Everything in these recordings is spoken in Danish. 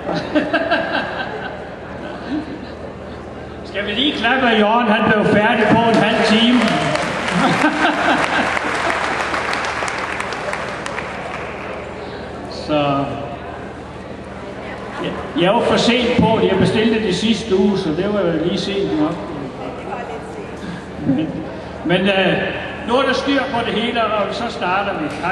Skal vi lige klappe, at Jørgen han blev færdig på en halv time? Så jeg var for sent på det. Jeg bestilte det sidste uge, så det var jo lige sent nok. Men nu er der styr på det hele, og så starter vi. Hej.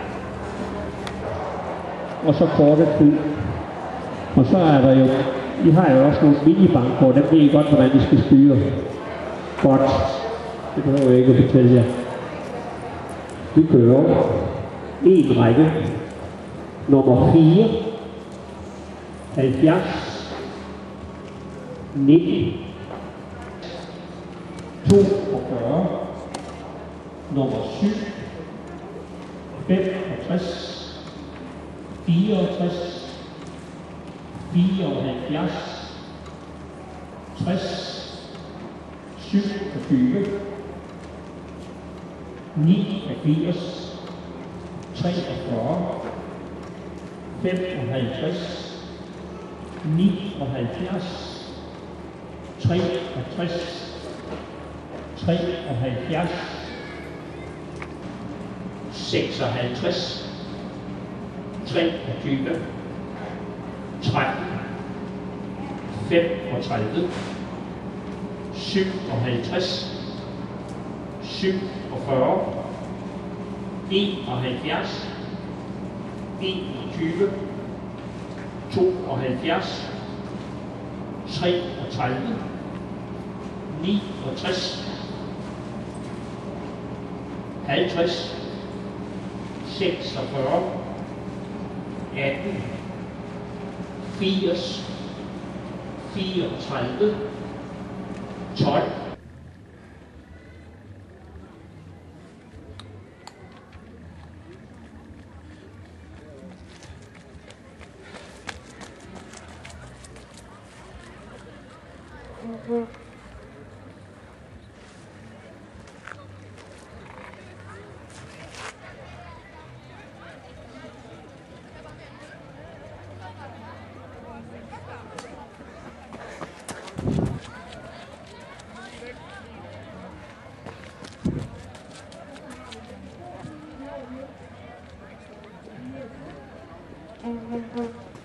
Og så kortet tid. Og så er der jo, I har jo også nogle minibanker, dem ved I godt, hvordan de skal styre. Godt. Det behøver jeg ikke at fortælle jer. Vi kører en række. Nummer 4. 70. 19. 42. Nummer 7. 65. 64. 74. 60. 27. 89. 43. 55. 79. 63. 73. 56. 23. 13. 35. 57. 47. 71. 21. 72. 33. 69. 50. 46. 18. 80. 34. 12. Mm-hmm.